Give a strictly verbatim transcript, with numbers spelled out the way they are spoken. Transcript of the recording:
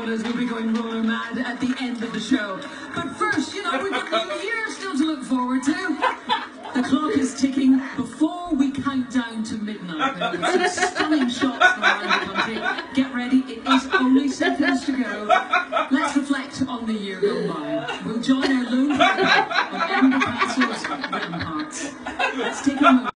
spoilers, we'll be going roller mad at the end of the show. But first, you know, we've got the new year still to look forward to. The clock is ticking before we count down to midnight. Some stunning shots from around the country. Get ready, it is only seconds to go. Let's reflect on the year gone by. We'll join our lone partner on Edinburgh Castle's ramparts. Let's take a moment